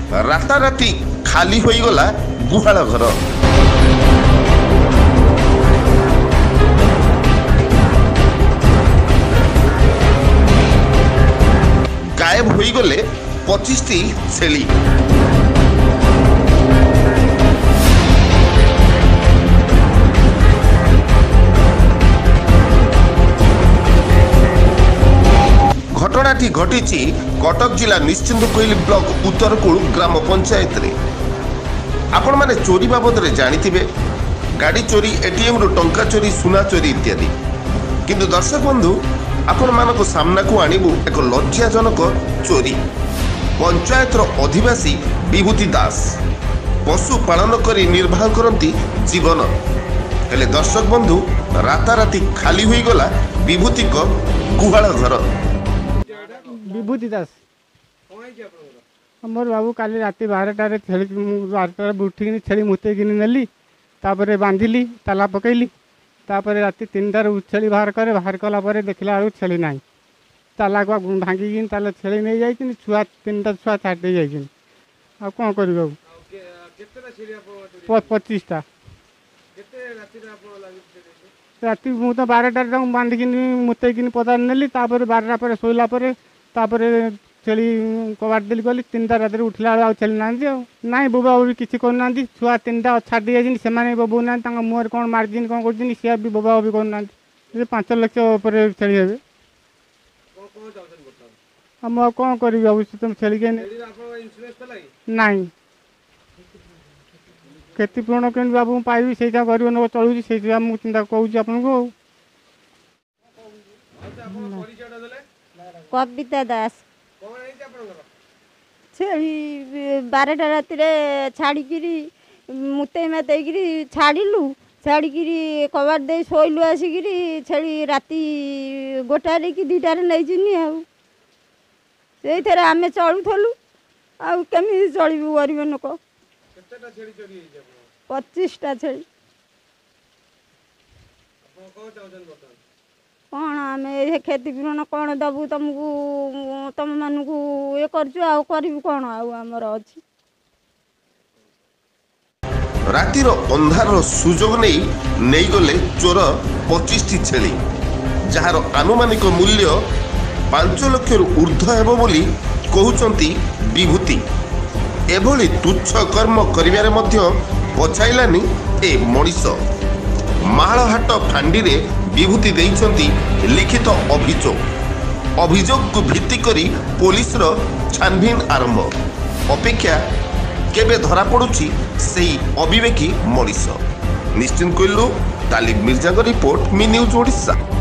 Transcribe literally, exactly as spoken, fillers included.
राताराती खाली होईगला गुहाल घर। गायब होईगले पच्चीस टी छेली। घटनाटी घटी कटक जिला निश्चिंतकोइली ब्लॉक उत्तरकूल ग्राम पंचायत रे। आपण माने चोरी बाबद रे जानिथिबे, गाड़ी चोरी, एटीएम रु टंका चोरी, सुना चोरी इत्यादि। किंतु दर्शक बंधु आपण मानको सामना को आनिबु एक लज्जाजनक चोरी। पंचायत रो अधिवासी विभूति दास पशु पालन करी निर्वाह करती जीवन। हेले दर्शक बंधु राताराती खाली हुई गला विभूति को गुहाल घर। विभूति दास मोर बाबू काली राति बारटार छेली बारटार उठिकी छेली मुतेक नेली, तापर बांधिली, ताला पकईली, तापर राति तीनटार छेली बाहर करे। बाहर कला पर देखला बेलू छेली ना, ताला को भांगिकी ताला छेली नहीं जाइए। छुआ तीनटा छुआ छाड़ी जाइए। आ कौन कर पच्चीसटा राति मु तो बारटार बांधिकी मुतेक पदार नेली। बारटा पर शोला छेली कबाट देली गली। तीनटा रात उठला आ छेली ना ना बोबा भी किसी करना। छुआ तीनटा छाड़ी जाइए, से बोबू ना मुहर कौन मार्जिन कौन कर सी भी बोबा भी करना। पांच लक्ष पर छेली हे हम कौन करी बाबू तुम छेली के ना क्षतिपूरण के बाबू पाइबी से गरीब लोक चलूँ से चिंता कहूँ आपको। कविता दास छेली बारटा राति छाड़ी मुते मतेकरी छाड़ू छाड़ी कबाट दे शोलू आसिक छेली राति गोटारे कि दुटार नहीं से आम चलुलु आमी चलू गरीब लोक। पच्चीसटा छेली कौन आम क्षतिपूरण कौन दबू तुमको तुम मानक ये करू कौन आमर अच्छी। रातिर अंधार सुजोग नहीं नहीं गले चोर पच्चीस टी छेली, जार आनुमानिक मूल्य पांच लक्ष ऊर्ध्व हेबो बोली कहउचंती विभूति। एभली तुच्छ कर्म करिवारे मध्य पछाइलानी ए मनीष। माहालहाट फांडी रे विभूति देइछंती लिखित अभियोग। अभियोग को भित्ति करी पुलिस रो छानबीन आरंभ। अपेक्षा केबे धरा पड़ुची सेही अविवेकी मनीष। निश्चिंत कोइलु Talib Mirza report, me news Odisha.